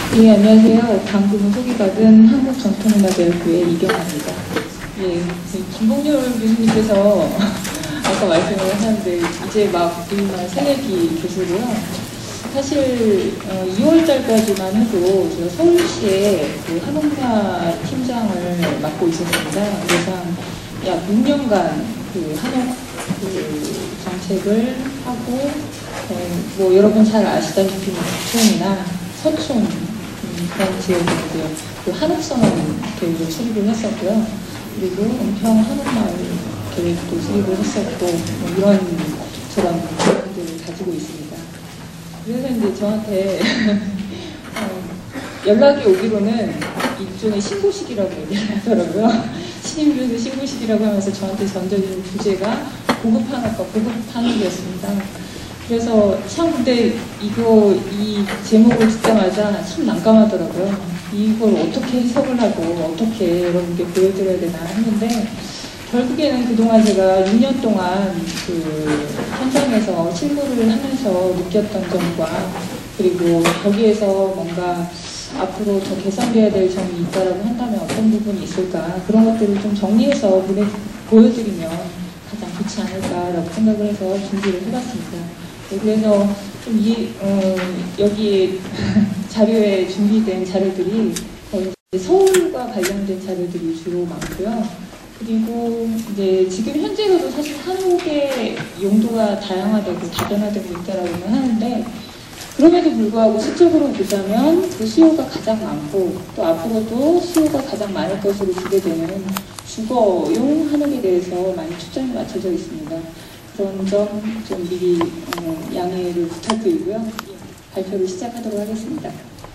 예, 안녕하세요. 방금 소개받은 한국전통문화대학교의 이경아입니다. 예, 김봉렬 교수님께서 아까 말씀을 하셨는데 이제 막 우리만 새내기 교수고요. 사실 2월달까지만 해도 제가 서울시에 그 한옥문화 팀장을 맡고 있었습니다. 그래서 약 6년간 그 한옥 그 정책을 하고 뭐 여러분 잘 아시다시피 북촌이나 서촌 그런 지역들인데요. 그 한옥선언 계획을 수립을 했었고요. 그리고 은평 한옥마을 계획도 수립을 했었고 뭐 이런 저런 계획들을 가지고 있습니다. 그래서 이제 저한테 연락이 오기로는 일종의 신고식이라고 얘기를 하더라고요. 신임교수 신고식이라고 하면서 저한테 던져진 주제가 고급 한옥과 고급 한옥이었습니다. 그래서 참 근데 이 제목을 듣자마자 참 난감하더라고요. 이걸 어떻게 해석을 하고 어떻게 여러분께 보여드려야 되나 했는데 결국에는 그동안 제가 6년 동안 그 현장에서 실무를 하면서 느꼈던 점과 그리고 거기에서 뭔가 앞으로 더 개선돼야 될 점이 있다라고 한다면 어떤 부분이 있을까 그런 것들을 좀 정리해서 보여드리면 가장 좋지 않을까라고 생각을 해서 준비를 해봤습니다. 그래서 좀 여기에 자료에 준비된 자료들이 거의 서울과 관련된 자료들이 주로 많고요. 그리고 이제 지금 현재로도 사실 한옥의 용도가 다양화되고 다변화되고 있다라고는 하는데 그럼에도 불구하고 수적으로 보자면 그 수요가 가장 많고 또 앞으로도 수요가 가장 많을 것으로 기대되는 주거용 한옥에 대해서 많이 초점이 맞춰져 있습니다. 그런 점 좀 미리 양해를 부탁드리고요. 발표를 시작하도록 하겠습니다.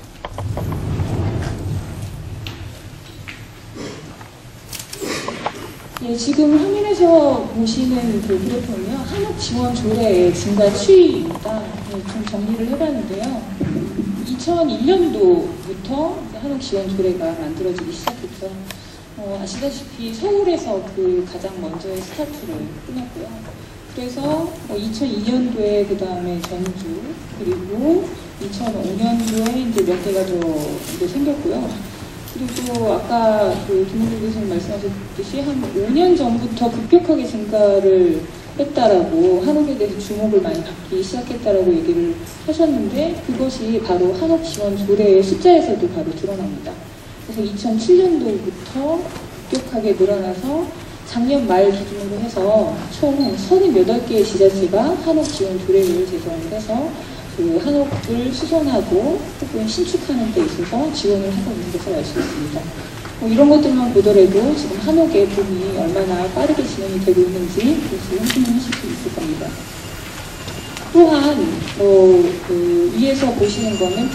예, 지금 화면에서 보시는 그 그래프는요, 한옥 지원 조례의 증가 추이입니다. 예, 좀 정리를 해봤는데요. 2001년도부터 한옥 지원 조례가 만들어지기 시작했죠. 아시다시피 서울에서 그 가장 먼저의 스타트를 끊었고요. 그래서 2002년도에 그 다음에 전주 그리고 2005년도에 이제 몇 개가 더 이제 생겼고요. 그리고 아까 그 김은주 교수님 말씀하셨듯이 한 5년 전부터 급격하게 증가를 했다라고 한옥에 대해서 주목을 많이 받기 시작했다라고 얘기를 하셨는데 그것이 바로 한옥 지원 조례의 숫자에서도 바로 드러납니다. 그래서 2007년도부터 급격하게 늘어나서 작년 말 기준으로 해서 총 38개의 지자체가 한옥 지원 조례를 제정을 해서 그 한옥을 수선하고 혹은 신축하는 데 있어서 지원을 하고 있는 것을 알 수 있습니다. 이런 것들만 보더라도 지금 한옥의 붐이 얼마나 빠르게 진행이 되고 있는지 확인하실 수 있을 겁니다. 또한 그 위에서 보시는 거는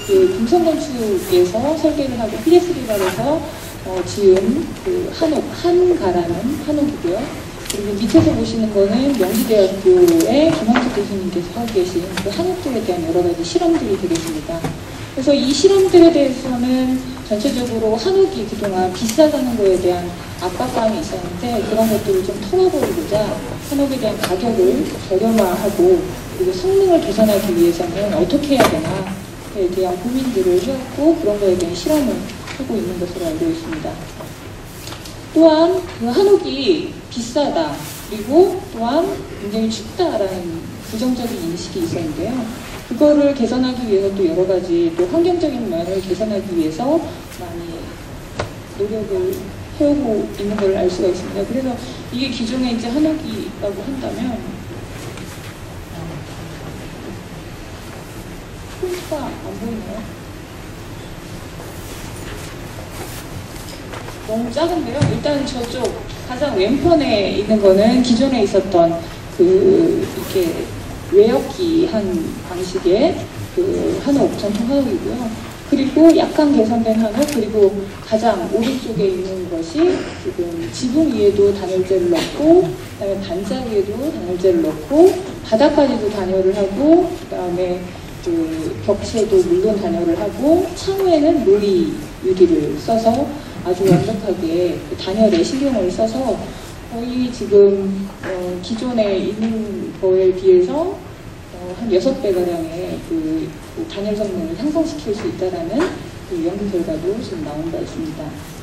금성건축에서 설계를 하고 PD3발에서 지은 그 한옥, 한가라는 한옥이고요. 그리고 밑에서 보시는 거는 명지대학교의 김한숙 교수님께서 하고 계신 그 한옥들에 대한 여러 가지 실험들이 되겠습니다. 그래서 이 실험들에 대해서는 전체적으로 한옥이 그동안 비싸다는 거에 대한 압박감이 있었는데 그런 것들을 좀 털어버리고자 한옥에 대한 가격을 저렴화하고 그리고 성능을 개선하기 위해서는 어떻게 해야 되나에 대한 고민들을 해왔고 그런 거에 대한 실험을 하고 있는 것으로 알고 있습니다. 또한 그 한옥이 비싸다 그리고 또한 굉장히 춥다라는 부정적인 인식이 있었는데요. 그거를 개선하기 위해서 또 여러 가지 또 환경적인 면을 개선하기 위해서 많이 노력을 해오고 있는 걸 알 수가 있습니다. 그래서 이게 기존에 이제 한옥이라고 한다면 포인트가 안 보이나요? 너무 작은데요. 일단 저쪽 가장 왼편에 있는 거는 기존에 있었던 그 이렇게 외역기 한 방식의 그 한옥, 전통 한옥이고요. 그리고 약간 개선된 한옥, 그리고 가장 오른쪽에 있는 것이 지금 지붕 위에도 단열재를 넣고, 그다음에 반자 위에도 단열재를 넣고, 바닥까지도 단열을 하고, 그다음에 그 벽체도 물론 단열을 하고, 창호에는 놀이 유리를 써서 아주 완벽하게 단열에 신경을 써서 거의 지금 기존에 있는 거에 비해서 한 6배가량의 그 단열 성능을 향상시킬 수 있다라는 그 연구 결과도 지금 나온 바 있습니다.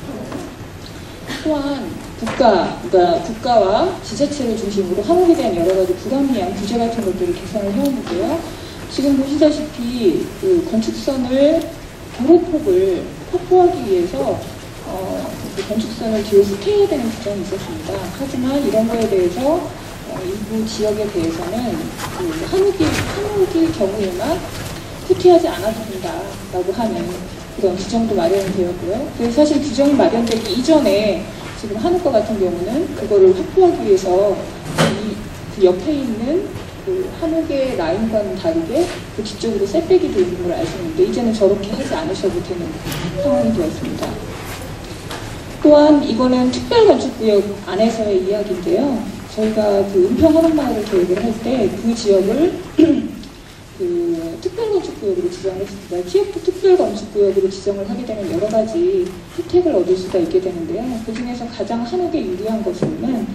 또한 그러니까 국가와 지자체를 중심으로 한옥에 대한 여러 가지 불합리한 규제 같은 것들을 개선을 해오는데요. 지금 보시다시피 그 건축선을 도로폭을 확보하기 위해서 그 건축선을 뒤에서 스테이해야 되는 규정이 있었습니다. 하지만 이런 거에 대해서 일부 지역에 대해서는 그 한옥의 경우에만 후퇴하지 않아도 된다라고 하는 그런 규정도 마련이 되었고요. 그래서 사실 규정이 마련되기 이전에 지금 한옥과 같은 경우는 그거를 확보하기 위해서 그 옆에 있는 그 한옥의 라인과는 다르게 그 뒤쪽으로 셋백이 되어 있는 걸 알 수 있는데 이제는 저렇게 하지 않으셔도 되는 상황이 되었습니다. 또한 이거는 특별건축구역 안에서의 이야기인데요. 저희가 그 은평 한옥마을을 계획을 할 때 그 지역을 그 특별건축구역으로 지정을 했습니다. TF 특별건축구역으로 지정을 하게 되면 여러 가지 혜택을 얻을 수가 있게 되는데요. 그 중에서 가장 한옥에 유리한 것은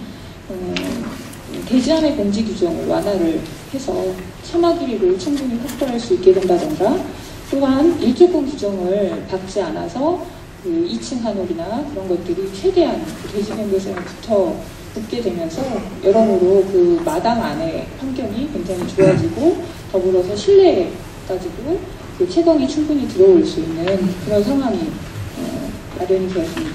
대지안의 공지 규정을 완화를 해서 처마 길이를 충분히 확보할 수 있게 된다던가, 또한 일조권 규정을 받지 않아서 그 2층 한옥이나 그런 것들이 최대한 그 대지경계선에 붙게 되면서 여러모로 그 마당 안의 환경이 굉장히 좋아지고 더불어서 실내까지도 그 채광이 충분히 들어올 수 있는 그런 상황이 마련이 되었습니다.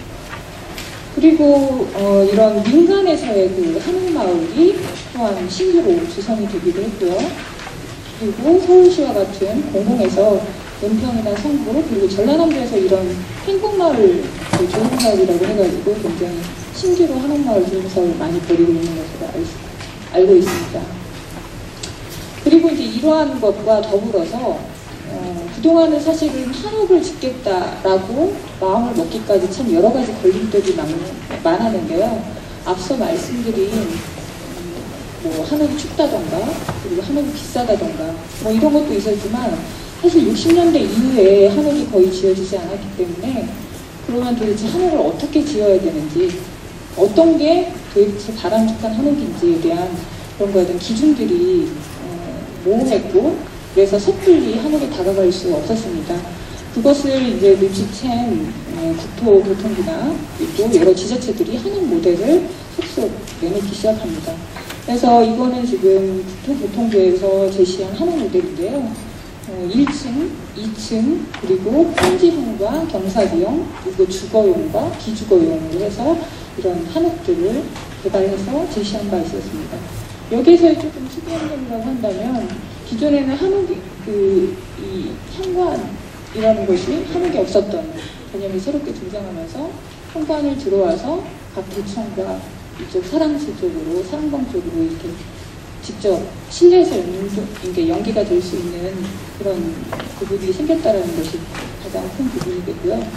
그리고 이런 민간에서의 그 한옥마을이 또한 신규로 조성이 되기도 했고요. 그리고 서울시와 같은 공공에서 은평이나 성구 그리고 전라남도에서 이런 행복마을 조성사업이라고 해가지고 굉장히 신규로 한옥마을 조성사업을 많이 벌이고 있는 것으로 알고 있습니다. 그리고 이제 이러한 것과 더불어서 그동안은 사실은 한옥을 짓겠다라고 마음을 먹기까지 참 여러 가지 걸림돌이 많았는데요. 앞서 말씀드린 뭐 한옥이 춥다던가 그리고 한옥이 비싸다던가 뭐 이런 것도 있었지만 사실 60년대 이후에 한옥이 거의 지어지지 않았기 때문에 그러면 도대체 한옥을 어떻게 지어야 되는지 어떤 게 도대체 바람직한 한옥인지에 대한 그런 거에 대한 기준들이 모호했고 그래서 섣불리 한옥에 다가갈 수 없었습니다. 그것을 이제 눈치챈 국토교통부나 또 여러 지자체들이 한옥 모델을 속속 내놓기 시작합니다. 그래서 이거는 지금 국토교통부에서 제시한 한옥 모델인데요. 1층, 2층, 그리고 평지형과 경사지형, 그리고 주거용과 비주거용으로 해서 이런 한옥들을 개발해서 제시한 바 있었습니다. 여기서 조금 특이한 점이라고 한다면 기존에는 한옥이 이 현관이라는 것이 한옥이 없었던 개념이 새롭게 등장하면서 현관을 들어와서 각 대청과 이쪽 사랑실 쪽으로 사랑방 쪽으로 이렇게 직접 실내에서 연기가 될 수 있는 그런 부분이 생겼다라는 것이 가장 큰 부분이겠고요.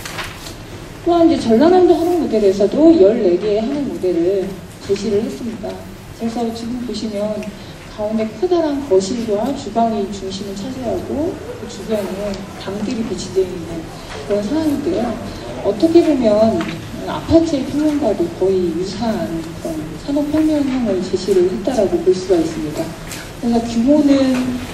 또한 이제 전라남도 한옥 모델에서도 14개의 한옥 모델을 제시를 했습니다. 그래서 지금 보시면 가운데 커다란 거실과 주방이 중심을 차지하고 그 주변에 방들이 배치되어 있는 그런 상황인데요. 어떻게 보면 아파트의 평면과도 거의 유사한 그런 산업혁명형을 제시를 했다라고 볼 수가 있습니다. 그래서 규모는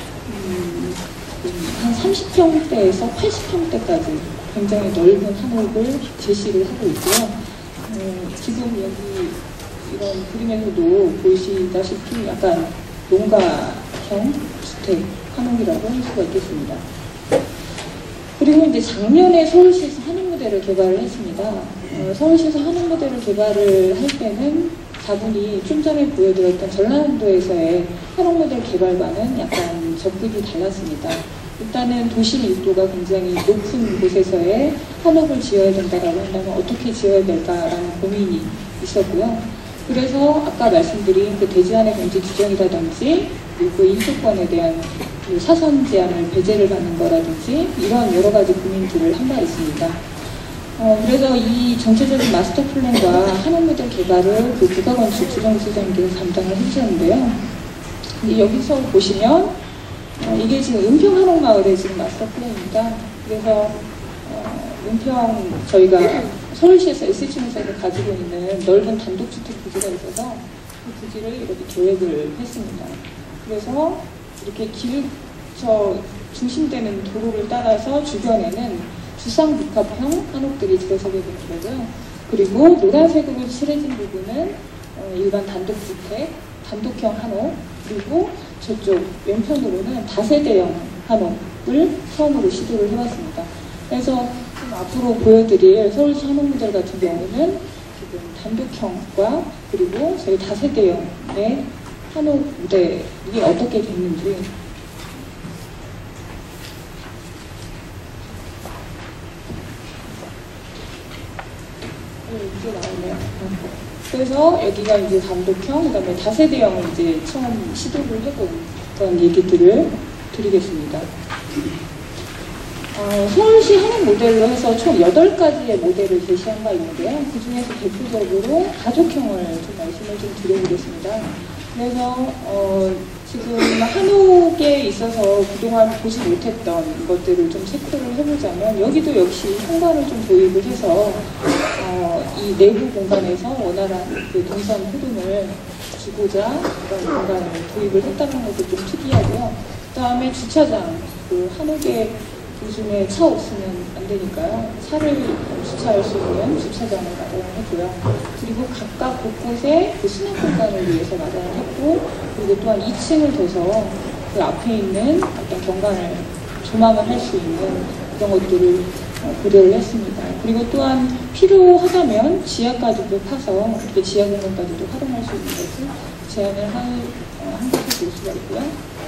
한 30평대에서 80평대까지 굉장히 넓은 한옥을 제시를 하고 있고요. 지금 여기 이런 그림에서도 보시다시피 약간 농가형 주택 한옥이라고 할 수가 있겠습니다. 그리고 이제 작년에 서울시에서 한옥 모델을 개발을 했습니다. 서울시에서 한옥 모델을 개발을 할 때는 자분이 좀 전에 보여드렸던 전라남도에서의 한옥 모델 개발과는 약간 접근이 달랐습니다. 일단은 도시 밀도가 굉장히 높은 곳에서의 한옥을 지어야 된다라고 한다면 어떻게 지어야 될까라는 고민이 있었고요. 그래서 아까 말씀드린 그 대지안의 공지 규정이라든지 그리고 인수권에 대한 그 사선 제한을 배제를 받는 거라든지 이런 여러 가지 고민들을 한 바 있습니다. 그래서 이 전체적인 마스터 플랜과 한옥 모델 개발을 그 국가건축 조정수장님께서 담당을 해주셨는데요. 여기서 보시면 이게 지금 은평 한옥마을의 지금 마스터 플랜입니다. 그래서 은평 저희가 서울시에서 SH공사에서 가지고 있는 넓은 단독주택 부지가 있어서 그 부지를 이렇게 계획을 했습니다. 그래서 이렇게 중심되는 도로를 따라서 주변에는 주상복합형 한옥들이 들어서게 되고요. 그리고 노란색으로 칠해진 부분은 일반 단독주택, 단독형 한옥, 그리고 저쪽 왼편으로는 다세대형 한옥을 처음으로 시도를 해봤습니다. 그래서 앞으로 보여드릴 서울시 한옥 모델 같은 경우는 지금 단독형과 그리고 저희 다세대형의 한옥 모델이 어떻게 됐는지 이게 나오네요. 그래서 여기가 이제 단독형, 그다음에 다세대형을 이제 처음 시도를 해본 그런 얘기들을 드리겠습니다. 서울시 한옥 모델로 해서 총 8가지의 모델을 제시한 바 있는데요. 그 중에서 대표적으로 가족형을 좀 말씀을 좀 드려보겠습니다. 그래서 지금 한옥에 있어서 그동안 보지 못했던 것들을 좀 체크를 해보자면 여기도 역시 현관을 좀 도입을 해서 이 내부 공간에서 원활한 그 동선 흐름을 주고자 그런 공간을 도입을 했다는 것도 좀 특이하고요. 그 다음에 주차장, 그 한옥에 요즘에 차 없으면 안 되니까요. 차를 주차할 수 있는 주차장을 마련을 했고요. 그리고 각각 곳곳에 그 수납 공간을 위해서 마련을 했고, 그리고 또한 2층을 둬서 그 앞에 있는 어떤 경관을 조망을 할 수 있는 그런 것들을 고려를 했습니다. 그리고 또한 필요하다면 지하까지도 파서 이렇게 지하 공간까지도 활용할 수 있는 것을 제안을 한 것을 볼 수가 있고요.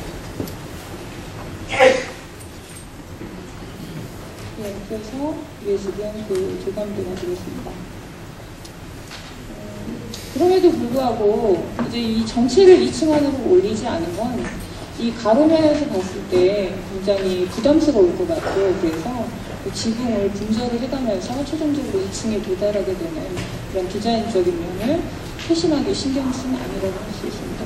네, 그래서 이게 지금 그 조감도가 되겠습니다. 그럼에도 불구하고 이제 이 전체를 2층 안으로 올리지 않은 건 이 가로면에서 봤을 때 굉장히 부담스러울 것 같고요. 그래서 그 지붕을 분절을 해가면서 최종적으로 2층에 도달하게 되는 그런 디자인적인 면을 세심하게 신경 쓴 아니라고 할 수 있습니다.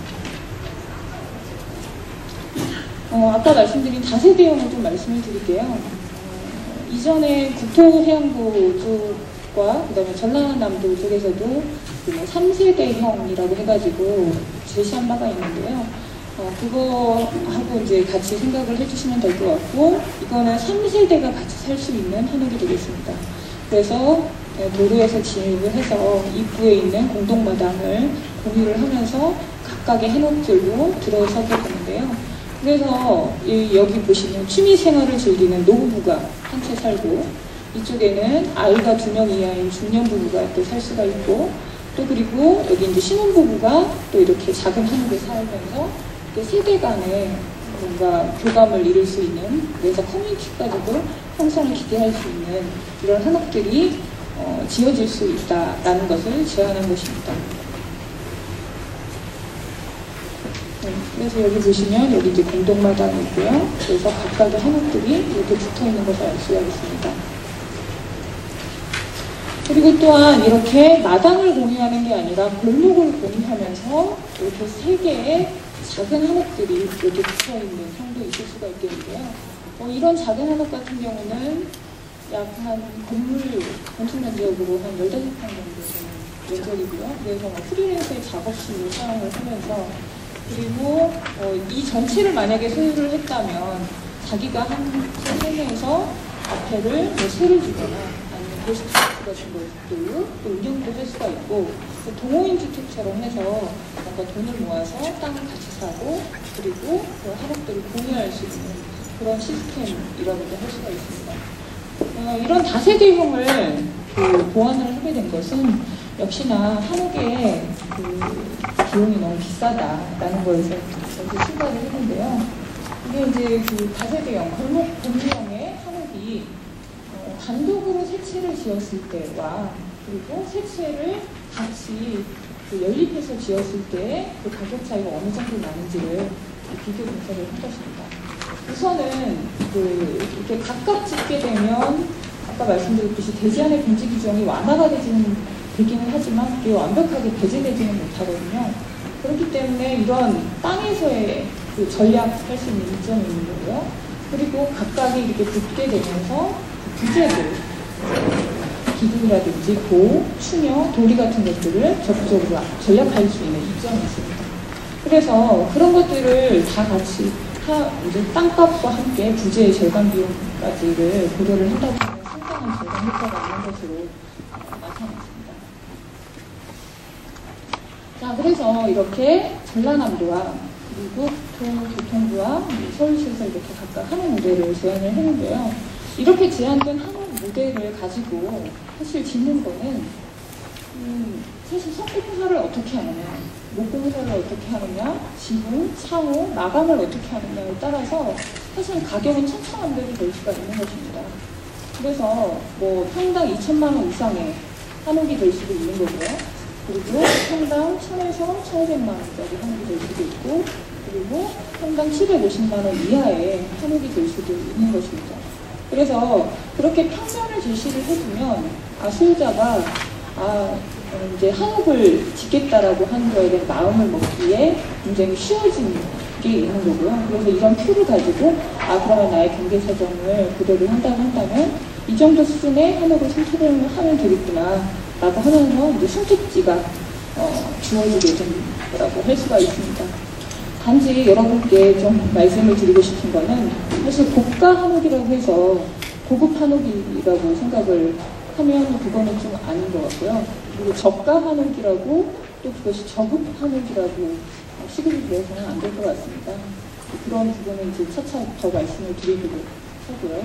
아까 말씀드린 다세대형을 좀 말씀을 드릴게요. 이전에 국토해양부 쪽과 그다음에 전라남도 쪽에서도 3세대형이라고 해가지고 제시한 바가 있는데요. 그거하고 이제 같이 생각을 해주시면 될 것 같고, 이거는 3세대가 같이 살 수 있는 한옥이 되겠습니다. 그래서 도로에서 진입을 해서 입구에 있는 공동마당을 공유를 하면서 각각의 한옥들로 들어서게 되는데요. 그래서 여기 보시면 취미생활을 즐기는 노부부가 한 채 살고, 이쪽에는 아이가 2명 이하인 중년 부부가 또 살 수가 있고, 또 그리고 여기 이제 신혼부부가 또 이렇게 작은 한옥에 살면서 세대 간에 뭔가 교감을 이룰 수 있는, 그래서 커뮤니티까지도 형성을 기대할 수 있는 이런 한옥들이 지어질 수 있다라는 것을 제안한 것입니다. 네, 그래서 여기 보시면 여기 이제 공동마당이 있고요. 그래서 각각의 한옥들이 이렇게 붙어 있는 것을 알 수가 있습니다. 그리고 또한 이렇게 마당을 공유하는 게 아니라 골목을 공유하면서 이렇게 3개의 작은 한옥들이 이렇게 붙어있는 형도 있을 수가 있겠는데요. 이런 작은 한옥 같은 경우는 약 한 건축 면적으로 한 15평 정도 되는 면적이고요. 그래서 프리랜서의 작업실로 사용을 하면서, 그리고 이 전체를 만약에 소유를 했다면 자기가 한 세면에서 앞에를 세를 주거나 아니면 게스트하우스 같은 것들로 또 운영도 할 수가 있고, 동호인 주택처럼 해서 뭔가 돈을 모아서 땅을 같이 사고, 그리고 그 한옥들을 공유할 수 있는 그런 시스템이라고도 할 수가 있습니다. 이런 다세대형을 보완을 하게 된 것은 역시나 한옥의 비용이 너무 비싸다라는 거에서 저도 생각을 했는데요. 이게 이제 그 다세대형, 골목 공유형의 한옥이 단독으로 세 채를 지었을 때와 그리고 세 채를 같이 연립해서 지었을 때 그 가격 차이가 어느 정도 나는지를 비교 분석을 한 것입니다. 우선은 이렇게 각각 짓게 되면 아까 말씀드렸듯이 대지안의 금지 규정이 완화가 되기는 하지만 그게 완벽하게 배제되지는 못하거든요. 그렇기 때문에 이런 땅에서의 그 전략할 수 있는 이점이 있는 거고요. 그리고 각각이 이렇게 붙게 되면서 부재들, 기둥이라든지 고, 추녀, 도리 같은 것들을 적극적으로 전략할 수 있는 이점이 있습니다. 그래서 그런 것들을 다 같이 이제 땅값과 함께 부재의 절감 비용까지를 고려를 한다고 하면 상당한 절감 효과가 있는 것으로 나타났습니다. 자, 그래서 이렇게 전라남도와 그리고 교통부와 서울시에서 이렇게 각각 한옥 모델을 제안을 했는데요. 이렇게 제안된 한옥 모델을 가지고 사실 짓는 거는 사실 성공사를 어떻게 하느냐, 목공사를 어떻게 하느냐, 지붕, 창호, 마감을 어떻게 하느냐에 따라서 사실 가격은 천차만별이 될 수가 있는 것입니다. 그래서 뭐 평당 2천만 원 이상의 한옥이 될 수도 있는 거고요. 그리고 평당 1,000에서 1,500만 원짜리 한옥이 될 수도 있고, 그리고 평당 750만 원 이하의 한옥이 될 수도 있는 것입니다. 그래서 그렇게 평면을 제시를 해주면 소유자가 이제 한옥을 짓겠다라고 하는 거에 대한 마음을 먹기에 굉장히 쉬워진 게 있는 거고요. 그래서 이런 표를 가지고 그러면 나의 경제 사정을 고려를 한다고 한다면 이 정도 수준의 한옥을 선택을 하면 되겠구나 라고 하면서 이제 선택지가 주어지게 된 거라고 할 수가 있습니다. 단지 여러분께 좀 말씀을 드리고 싶은 거는 사실 고가 한옥이라고 해서 고급 한옥이라고 생각을 하면 그거는 좀 아닌 것 같고요. 그리고 저가 한옥이라고 또 그것이 저급 한옥이라고 시급이 되어서는 안 될 것 같습니다. 그런 부분은 이제 차차 더 말씀을 드리도록 하고요.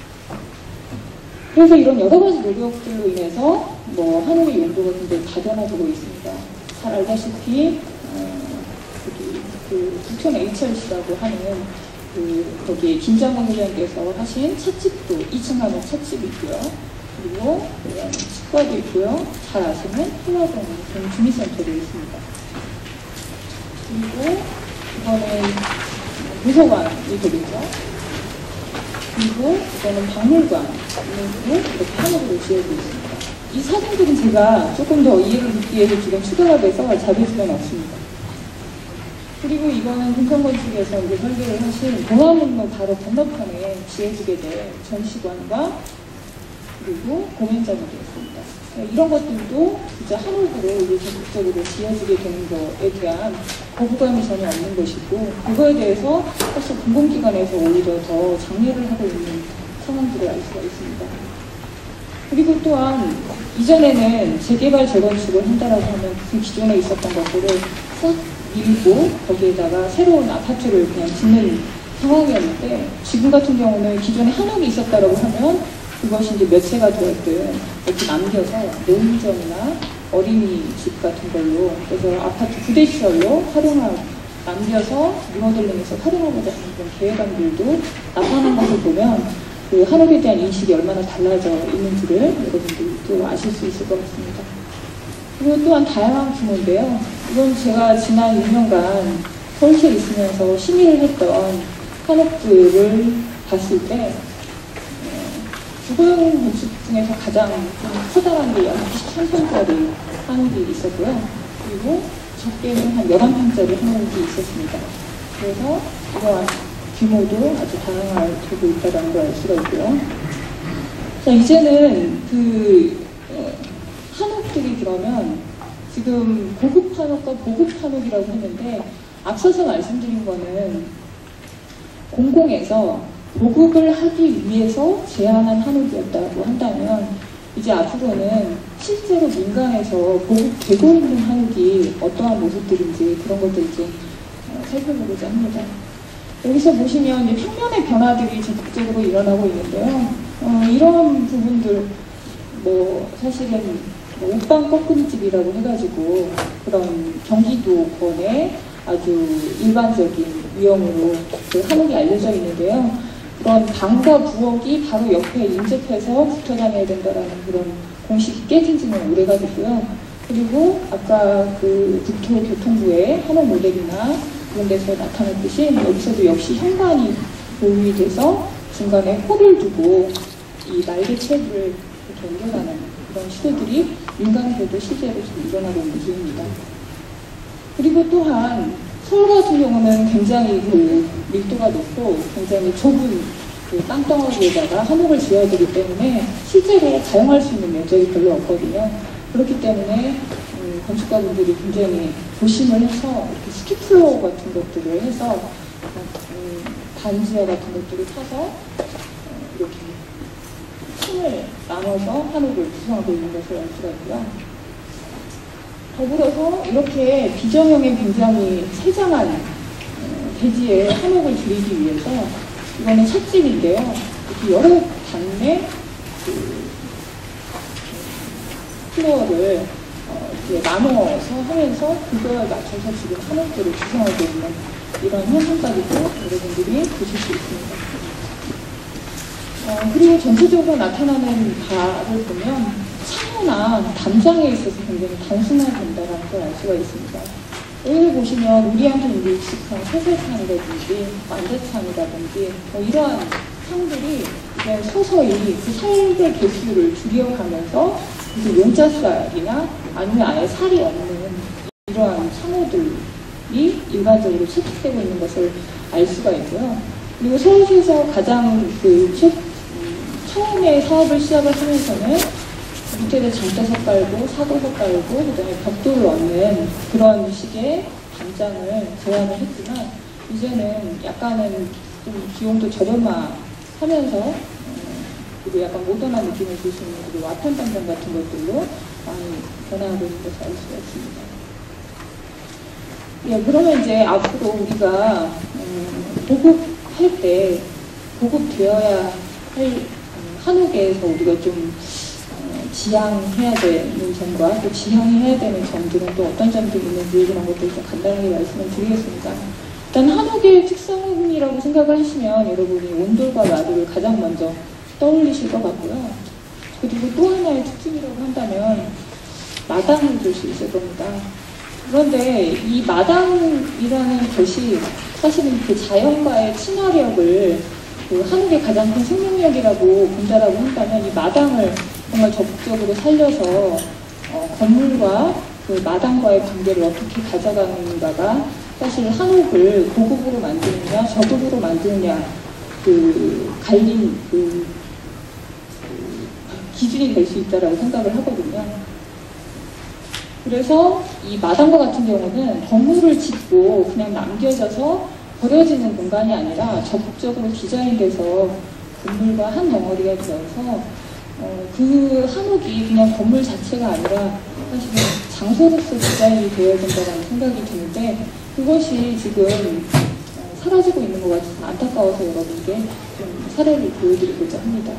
그래서 이런 여러 가지 노력들로 인해서 뭐 한옥의 용도가 굉장히 다변화되고 있습니다. 잘 알다시피 부천 HRC라고 하는 거기에 김장원 회장께서 하신 찻집도 2층 한옥 찻집이 있고요. 그리고 치과도 있고요. 잘 아시는 한화동 주민센터도 있습니다. 그리고 이거는 도서관이 되겠죠. 그리고 이거는 박물관으로 이렇게 한옥으로 지어져 있습니다. 이 사진들은 제가 조금 더 이해를 돕기 위해서 지금 추가가 돼서 자료지는 없습니다. 그리고 이거는 금천건축에서 이제 설계를 하신 동화문로 바로 건너편에 지어지게 될 전시관과 그리고 공연장이 되었습니다. 이런 것들도 진짜 한옥으로 이제 전국적으로 지어지게 되는 것에 대한 거부감이 전혀 없는 것이고, 그거에 대해서 사실 공공기관에서 오히려 더 장려를 하고 있는 상황들을 알 수가 있습니다. 그리고 또한 이전에는 재개발 재건축을 한다라고 하면 그 기존에 있었던 것들을 싹 밀고 거기에다가 새로운 아파트를 그냥 짓는 상황이었는데, 지금 같은 경우는 기존에 한옥이 있었다라고 하면 그것이 이제 몇 채가 되었든 이렇게 남겨서 노인정이나 어린이집 같은 걸로, 그래서 아파트 부대시설로 남겨서 리모델링해서 활용하고자 하는 그런 계획안들도 나타나는 것을 보면 그 한옥에 대한 인식이 얼마나 달라져 있는지를 여러분들이 또 아실 수 있을 것 같습니다. 그리고 또한 다양한 규모인데요. 이건 제가 지난 2년간 서울시에 있으면서 심의를 했던 한옥들을 봤을 때 주거용 건축 중에서 가장 커다란 게 약 23평짜리 한옥이 있었고요. 그리고 적게는 한 11평짜리 한옥이 있었습니다. 그래서 이러한 규모도 아주 다양하게 있다는 걸 알 수가 있고요. 자, 이제는 한옥들이 그러면 지금 고급 한옥과 보급 한옥이라고 했는데, 앞서서 말씀드린 거는 공공에서 보급을 하기 위해서 제안한 한옥이었다고 한다면, 이제 앞으로는 실제로 민간에서 보급되고 있는 한옥이 어떠한 모습들인지 그런 것들 이제 살펴보고자 합니다. 여기서 보시면 이제 평면의 변화들이 적극적으로 일어나고 있는데요. 이런 부분들, 사실은 옷방 꺾음집이라고 해가지고 그런 경기도권의 아주 일반적인 유형으로 그 한옥이 알려져 있는데요. 그런 방과 부엌이 바로 옆에 인접해서 붙어 다녀야 된다라는 그런 공식이 깨진 지는 오래가 됐고요. 그리고 아까 그 국토교통부의 한옥 모델이나 그런 데서 나타났듯이 여기서도 역시 현관이 보유이 돼서 중간에 홀을 두고 이 날개체를 이렇게 옮겨가는 그런 시도들이 민간에서도 실제로 지금 일어나고 있는 중입니다. 그리고 또한 서울 같은 경우는 굉장히 그 밀도가 높고 굉장히 좁은 그 땅덩어리에다가 한옥을 지어야 되기 때문에 실제로 사용할 수 있는 면적이 별로 없거든요. 그렇기 때문에 건축가분들이 굉장히 조심을 해서 이렇게 스키플로어 같은 것들을 해서 반지하 같은 것들을 타서 이렇게 층을 나눠서 한옥을 구성하고 있는 것을 알 수가 있고요. 더불어서 이렇게 비정형의 굉장히 세장한 대지에 한옥을 드리기 위해서 이거는 찻집인데요. 이렇게 여러 단의 플로어를 이렇게 나눠서 하면서 그거에 맞춰서 지금 한옥들을 구성하고 있는 이런 현상까지도 여러분들이 보실 수 있습니다. 그리고 전체적으로 나타나는 바를 보면 창호나 담장에 있어서 굉장히 단순화된다는 걸 알 수가 있습니다. 여기 보시면 우리한테 이제 익숙한 세세창이라든지 완자창이라든지 이러한 창들이 이제 서서히 그 살의 개수를 줄여가면서 그 용자살이나 아니면 아예 살이 없는 이러한 창호들이 일반적으로 채택되고 있는 것을 알 수가 있고요. 그리고 서울시에서 가장 처음에 사업을 시작을 하면서는 밑에다 장대석 깔고 사도석 깔고 그다음에 벽돌을 얹는 그런 식의 담장을 제안을 했지만 이제는 약간은 좀 비용도 저렴화하면서 그리고 약간 모던한 느낌을 줄 수 있는 그리고 와탄 담장 같은 것들로 많이 변화하고 있는 것을 알 수가 있습니다. 예, 그러면 이제 앞으로 우리가 보급할 때 보급되어야 할 한옥에서 우리가 좀 지향해야 되는 점과 또 지향해야 되는 점들은 또 어떤 점들이 있는지 그런 것들 좀 간단하게 말씀을 드리겠습니다. 일단 한옥의 특성이라고 생각을 하시면 여러분이 온돌과 마루를 가장 먼저 떠올리실 것 같고요. 그리고 또 하나의 특징이라고 한다면 마당을 볼 수 있을 겁니다. 그런데 이 마당이라는 것이 사실은 그 자연과의 친화력을 그 한옥의 가장 큰 생명력이라고 본다라고 한다면 이 마당을 정말 적극적으로 살려서 건물과 그 마당과의 관계를 어떻게 가져가는가가 사실 한옥을 고급으로 만드느냐 저급으로 만드느냐 그 갈린 그 기준이 될 수 있다라고 생각을 하거든요. 그래서 이 마당과 같은 경우는 건물을 짓고 그냥 남겨져서 버려지는 공간이 아니라 적극적으로 디자인돼서 건물과 한 덩어리가 되어서 그 한옥이 그냥 건물 자체가 아니라 사실은 장소로서 디자인이 되어야 된다는 생각이 드는데 그것이 지금 사라지고 있는 것 같아서 안타까워서 여러분께 좀 사례를 보여드리고자 합니다.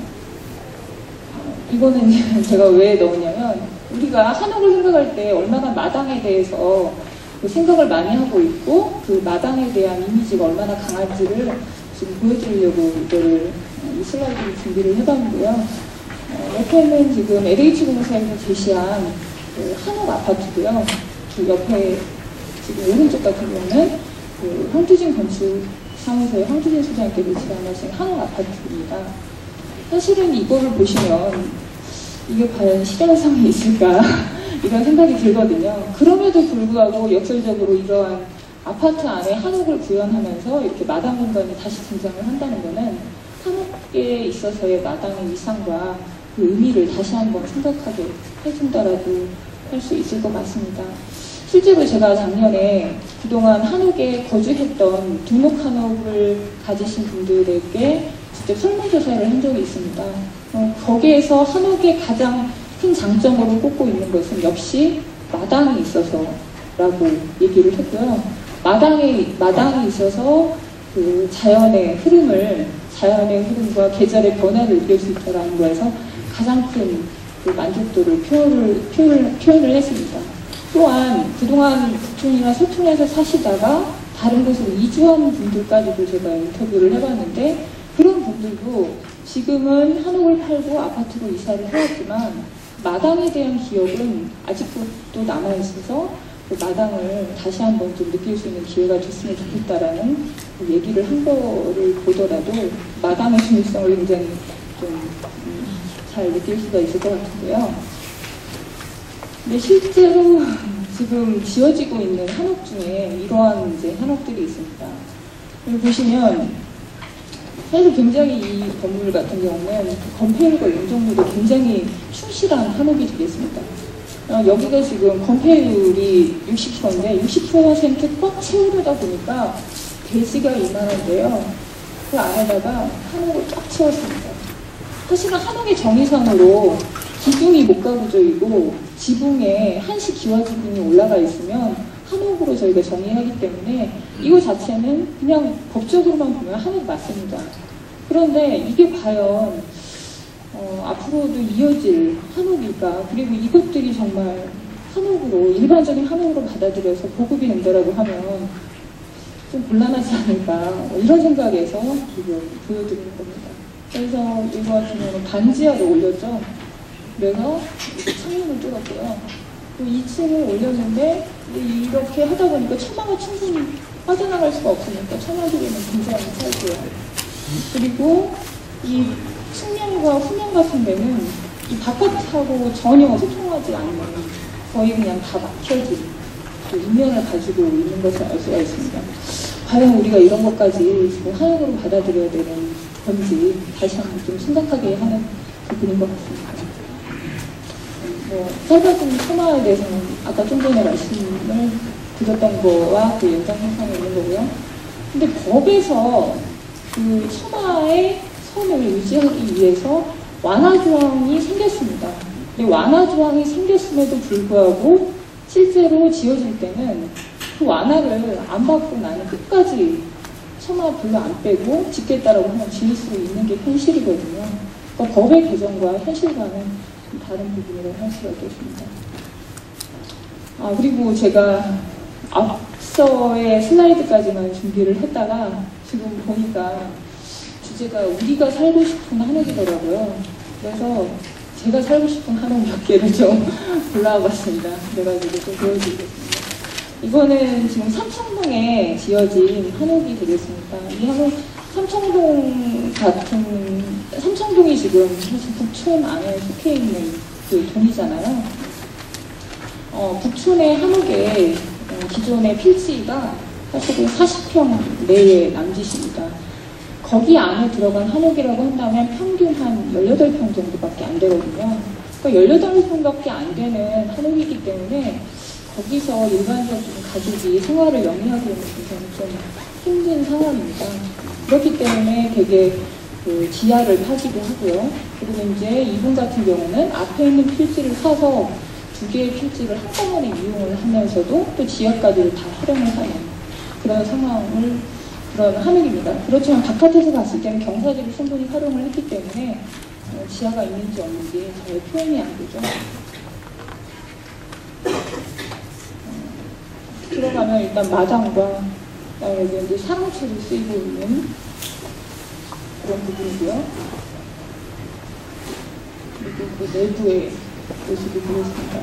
이거는 제가 왜 넣었냐면 우리가 한옥을 생각할 때 얼마나 마당에 대해서 생각을 많이 하고 있고 그 마당에 대한 이미지가 얼마나 강한지를 지금 보여드리려고 이거를 이 슬라이드를 준비를 해봤는데요. 옆에는 지금 LH공사에서 제시한 그 한옥 아파트고요. 그 옆에 지금 오른쪽 같은 경우는 그 황투진 건축사무소의 황투진 소장님께서 제안하신 한옥 아파트입니다. 사실은 이거를 보시면 이게 과연 실현성이 있을까 이런 생각이 들거든요. 그럼에도 불구하고 역설적으로 이러한 아파트 안에 한옥을 구현하면서 이렇게 마당 공간이 다시 등장을 한다는 것은 한옥에 있어서의 마당의 위상과 그 의미를 다시 한번 생각하게 해준다라고 할 수 있을 것 같습니다. 실제로 제가 작년에 그동안 한옥에 거주했던 두목 한옥을 가지신 분들에게 직접 설문조사를 한 적이 있습니다. 거기에서 한옥의 가장 큰 장점으로 꼽고 있는 것은 역시 마당이 있어서라고 얘기를 했고요. 마당이 있어서 그 자연의 흐름과 계절의 변화를 느낄 수 있다는 거에서 가장 큰 그 만족도를 표현을 했습니다. 또한 그동안 북촌이나 서촌에서 사시다가 다른 곳으로 이주한 분들까지도 제가 인터뷰를 해봤는데 그런 분들도 지금은 한옥을 팔고 아파트로 이사를 해왔지만 마당에 대한 기억은 아직도 또 남아있어서 그 마당을 다시 한번 좀 느낄 수 있는 기회가 됐으면 좋겠다라는 그 얘기를 한 거를 보더라도 마당의 중요성을 굉장히 좀 잘 느낄 수가 있을 것 같은데요. 근데 실제로 지금 지어지고 있는 한옥 중에 이러한 이제 한옥들이 있습니다. 여기 보시면 사실 굉장히 이 건물 같은 경우는 건폐율과 용적률도 굉장히 충실한 한옥이 되겠습니다. 여기가 지금 건폐율이 60%인데 60%꽉 채우려다 보니까 대지가 이만한데요. 그 안에다가 한옥을 쫙 채웠습니다. 사실은 한옥의 정의상으로 기둥이 목가구조이고 지붕에 한시 기와 지붕이 올라가 있으면 한옥으로 저희가 정의하기 때문에 이거 자체는 그냥 법적으로만 보면 한옥 맞습니다. 그런데 이게 과연 앞으로도 이어질 한옥일까? 그리고 이것들이 정말 한옥으로, 일반적인 한옥으로 받아들여서 보급이 된다라고 하면 좀 곤란하지 않을까? 이런 생각에서 지금 보여드리는 겁니다. 그래서 이거 같은 경우는 반지하를 올렸죠. 그래서 창문을 뚫었고요. 또 2층을 올렸는데 이렇게 하다 보니까 처마가 충분히 빠져나갈 수가 없으니까 처마들에는 굉장히 짧고요. 그리고 이 측면과 후면 같은 데는 이 바깥하고 전혀 소통하지 않는 거의 그냥 다 막혀진 그 이면을 가지고 있는 것을 알 수가 있습니다. 과연 우리가 이런 것까지 지금 한옥으로 받아들여야 되는 건지 다시 한번 좀 생각하게 하는 부분인 것 같습니다. 짧은 처마에 대해서는 아까 좀 전에 말씀을 드렸던 거와 그 연장선상에 있는 거고요. 근데 법에서 그 처마의 선을 유지하기 위해서 완화조항이 생겼습니다. 이 완화조항이 생겼음에도 불구하고 실제로 지어질 때는 그 완화를 안 받고 나는 끝까지 처마 별로 안 빼고 짓겠다라고 하면 지을 수 있는 게 현실이거든요. 그러니까 법의 개정과 현실과는 다른 부분이라고 할 수가 있겠습니다. 그리고 제가 앞서의 슬라이드까지만 준비를 했다가 지금 보니까 주제가 우리가 살고 싶은 한옥이더라고요. 그래서 제가 살고 싶은 한옥 몇 개를 좀 골라봤습니다. 그래가지고 좀 보여드리겠습니다. 이거는 지금 삼청동에 지어진 한옥이 되겠습니다. 이 한옥 삼청동이 지금 사실 북촌 안에 속해 있는 그 동이잖아요. 북촌의 한옥의 기존의 필지가 사실은 40평 내에 남짓입니다. 거기 안에 들어간 한옥이라고 한다면 평균 한 18평 정도밖에 안 되거든요. 그러니까 18평밖에 안 되는 한옥이기 때문에 거기서 일반적인 가족이 생활을 영위하기에는 굉장히 좀 힘든 상황입니다. 그렇기 때문에 되게 그 지하를 파기도 하고요. 그리고 이제 이분 같은 경우는 앞에 있는 필지를 사서 2개의 필지를 한꺼번에 이용을 하면서도 또 지하까지를 다 활용을 하는 그런 한옥입니다. 그렇지만 바깥에서 봤을 때는 경사지를 충분히 활용을 했기 때문에 지하가 있는지 없는지 잘 표현이 안 되죠. 들어가면 일단 마당과 여기 이제 사랑채로 쓰이고 있는 그런 부분이고요. 그리고 그 내부의 모습이 보였습니다.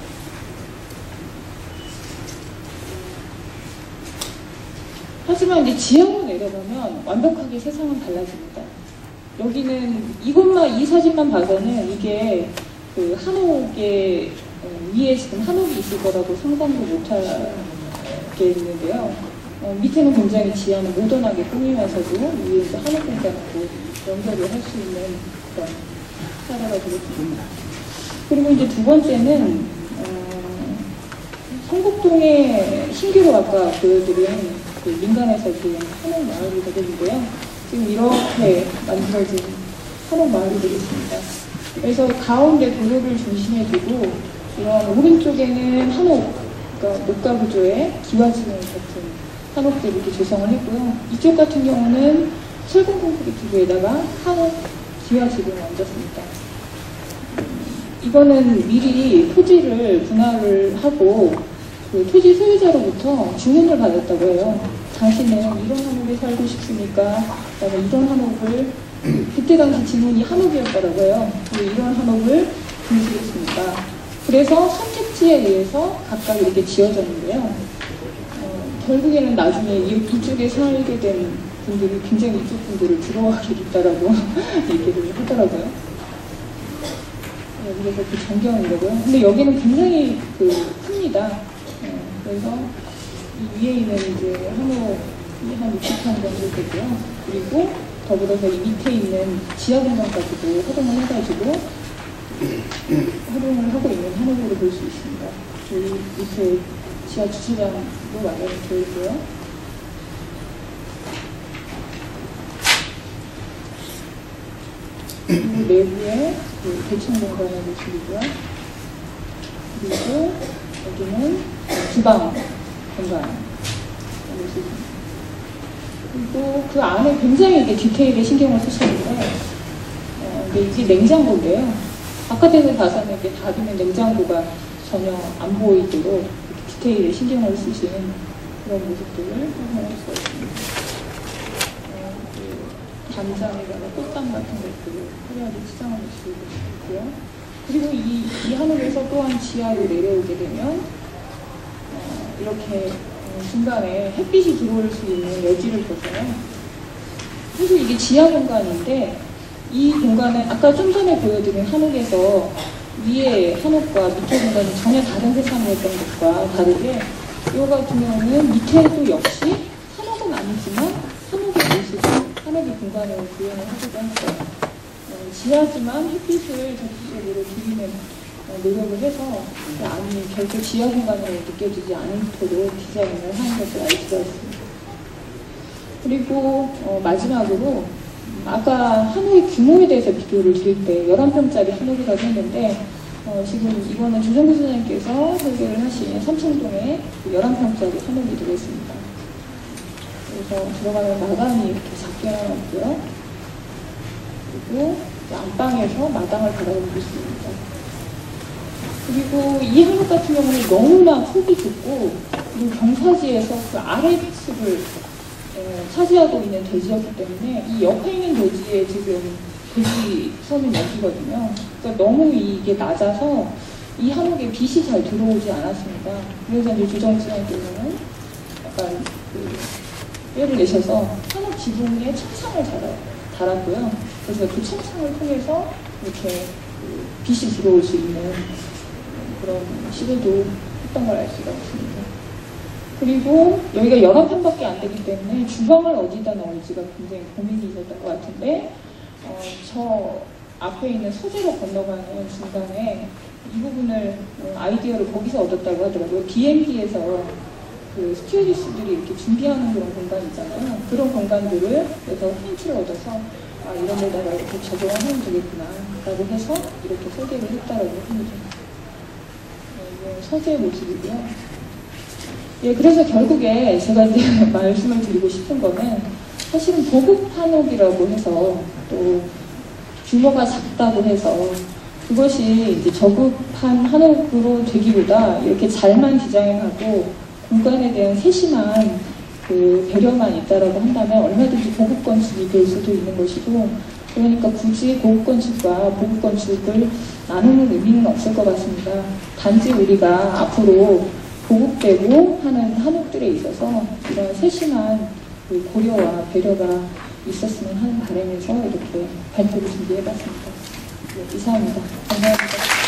하지만 이제 지하로 내려가면 완벽하게 세상은 달라집니다. 여기는 이 사진만 봐서는 이게 그 한옥의 위에 지금 한옥이 있을 거라고 상상도 못하게 있는데요. 밑에는 굉장히 지하는 모던하게 꾸미면서도 위에 이제 한옥 공간하고 연결을 할 수 있는 그런 사례가 되겠습니다. 그리고 이제 두 번째는 성북동의 신규로 아까 보여드린 그 민간에서 지은 한옥 마을이 되겠는데요. 지금 이렇게 만들어진 한옥 마을이 되겠습니다. 그래서 가운데 도로를 중심에 두고 이런 오른쪽에는 한옥, 그러니까 목가 구조의 기와지붕 같은 한옥들 이렇게 조성을 했고요. 이쪽 같은 경우는 철근 콘크리트에다가 한옥 기와지붕을 얹었습니다. 이거는 미리 토지를 분할을 하고 그 토지 소유자로부터 주문을 받았다고 해요. 당신은 이런 한옥에 살고 싶습니까? 그다음에 이런 한옥을 그때 당시 지문이 한옥이었다고 해요. 이런 한옥을 드리겠습니다. 그래서 선택지에 의해서 각각 이렇게 지어졌는데요. 결국에는 나중에 이쪽에 살게 된 분들이 굉장히 이쪽 분들을 부러워하게 됐다라고 얘기를 하더라고요. 그래서 그 전경이라고요. 근데 여기는 굉장히 큽니다. 그래서 이 위에 있는 이제 한옥이 한 60평 정도 되고요. 그리고 더불어서 이 밑에 있는 지하 공간까지도 활용을 해가지고 활용을 하고 있는 한옥으로 볼 수 있습니다. 여기 밑에 지하 주차장도 마련이 되어 있고요. 그리고 내부에 그 대청 공간의 모습이고요. 그리고 여기는 주방 공간 모습입니다. 그리고 그 안에 굉장히 이게 디테일에 신경을 쓰시는데, 이게 냉장고인데요. 바깥에서 봐서는 이렇게 닫으면 냉장고가 전혀 안 보이도록 디테일에 신경을 쓰시는 그런 모습들을 확인할 수가 있습니다. 담장에다가 꽃담 같은 것들을 화려하게 치장하는 모습을 볼 수 있고요. 그리고 이 한옥에서 또한 지하로 내려오게 되면 이렇게 중간에 햇빛이 들어올 수 있는 여지를 둬서요. 사실 이게 지하 공간인데, 이 공간은 아까 좀 전에 보여드린 한옥에서 위에 한옥과 밑에 공간이 전혀 다른 세상이었던 것과 다르게 이 같은 경우는 밑에도 역시 한옥은 아니지만 한옥의 모습을 한옥의 공간으로 구현을 하기도 했어요. 지하지만 햇빛을 적극적으로 드리는 노력을 해서 그 안이 결코 지하 공간으로 느껴지지 않도록 디자인을 하는 것을 알 수가 있습니다. 그리고 마지막으로 아까 한옥의 규모에 대해서 비교를 드릴 때 11평짜리 한옥이라고 했는데, 지금 이거는 조정구 소장님께서 설계를 하신 삼청동에 11평짜리 한옥이 들어있습니다. 그래서 들어가면 마당이 이렇게 작게 나왔고요. 그리고 안방에서 마당을 바라보고 있습니다. 그리고 이 한옥 같은 경우는 너무나 폭이 좁고, 그리고 경사지에서 그 아래층을 차지하고 있는 대지였기 때문에 이 옆에 있는 대지에 지금 대지선이 여기거든요. 그러니까 너무 이게 낮아서 이 한옥에 빛이 잘 들어오지 않았습니다. 그래서 이제 주정수님께서는 약간 뼈를 내셔서 한옥 지붕에 천창을 달았고요. 그래서 그 천창을 통해서 이렇게 빛이 들어올 수 있는 그런 시도도 했던 걸 알 수가 있습니다. 그리고 여기가 11평밖에 안 되기 때문에 주방을 어디다 넣을지가 굉장히 고민이 있었던 것 같은데, 저 앞에 있는 소재로 건너가는 중간에 이 부분을 아이디어를 거기서 얻었다고 하더라고요. B&B에서 그 스튜어디스들이 이렇게 준비하는 그런 공간 있잖아요. 그런 공간들을 그래서 힌트를 얻어서 이런 데다가 이렇게 적용을 하면 되겠구나 라고 해서 이렇게 설계를 했다라고 합니다. 이게 서재의 모습이고요. 예, 그래서 결국에 제가 이제 말씀을 드리고 싶은 거는, 사실은 보급 한옥이라고 해서 또 규모가 작다고 해서 그것이 이제 저급한 한옥으로 되기보다 이렇게 잘만 디자인하고 공간에 대한 세심한 그 배려만 있다라고 한다면 얼마든지 보급 건축이 될 수도 있는 것이고, 그러니까 굳이 고급 건축과 보급 건축을 나누는 의미는 없을 것 같습니다. 단지 우리가 앞으로 보급되고 하는 한옥들에 있어서 이런 세심한 그 고려와 배려가 있었으면 하는 바람에서 이렇게 발표를 준비해봤습니다. 네, 이상입니다. 감사합니다.